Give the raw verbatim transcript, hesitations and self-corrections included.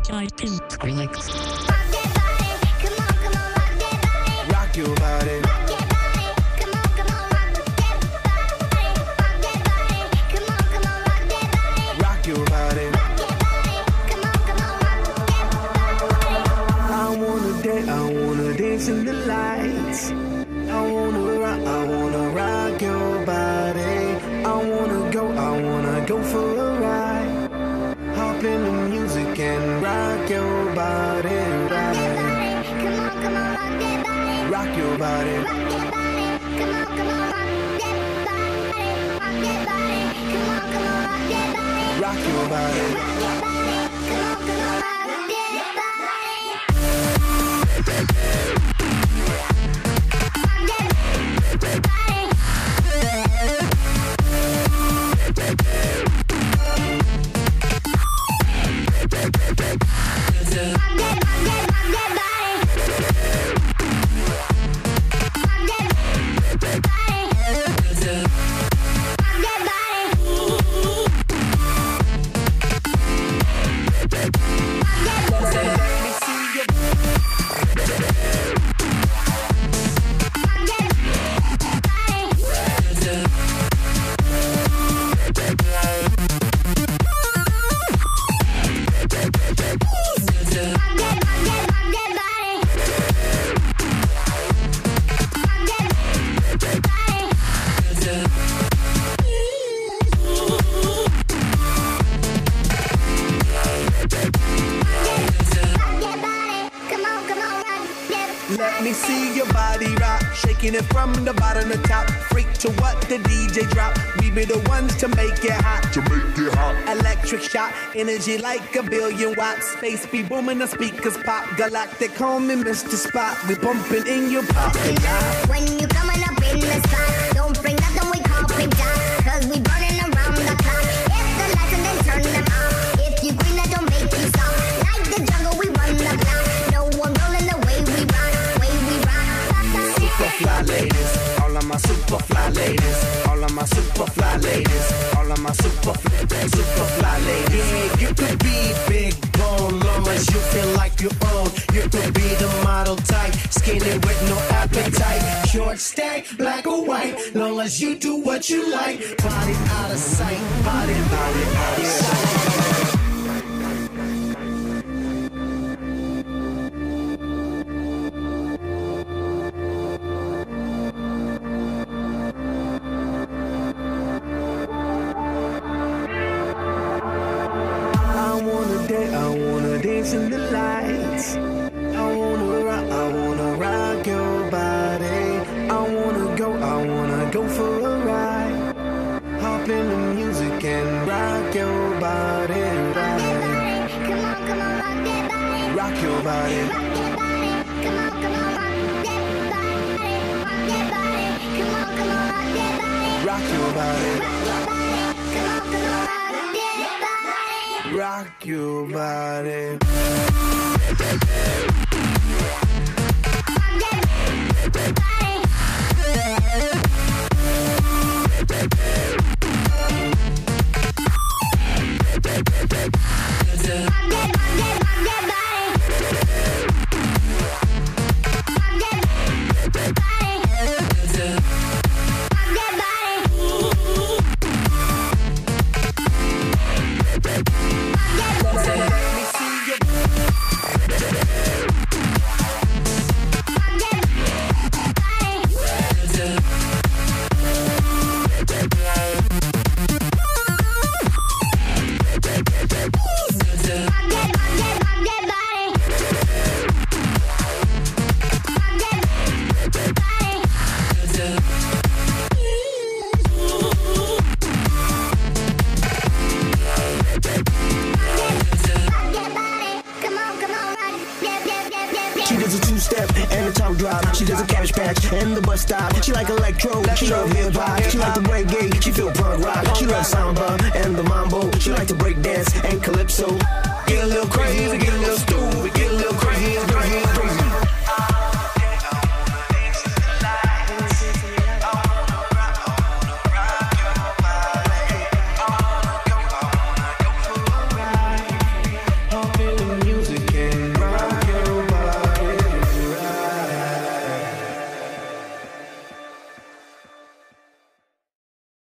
Inside Pin Skrillex. Rock your body. Rock your body. I wanna dance, I wanna dance in the lights. I wanna rock, I wanna rock your body. I wanna go, I wanna go for a ride. Hop in the music and rock your body, right? Rock your body. Rock your body. Let me see your body rock, shaking it from the bottom to top. Freak to what the D J drop. We be the ones to make it hot. To make it hot. Electric shock, energy like a billion watts. Space be booming, the speakers pop. Galactic, call me Mister Spot. We bumping in your pocket. When you coming up in the spot, don't bring nothing we call pink dot. Cause we burning around the clock. Hit the lights and then turn them off. If you green, that don't make you stop. Like the jungle, we run the block. No one rolling the way we rock. Super fly ladies, all of my super fly ladies, all of my super fly ladies, all of my super fly, super fly ladies. Yeah, you could be big bone, long as you feel like you own. You could be the model type, skinny with no appetite. Short stack, black or white, long as you do what you like. Body out of sight, body, body out of sight. I wanna dance in the lights. I wanna rock, I wanna rock your body. I wanna go, I wanna go for a ride. Hop in the music and rock your body, right? Rock your body. Rock your body. Rock your body. She does a two-step and a tongue drop. She does a cabbage patch and the bus stop. She like electro, she love hip-hop. She like the reggae, she feel punk rock. She loves samba and the mambo. She like to break dance and calypso.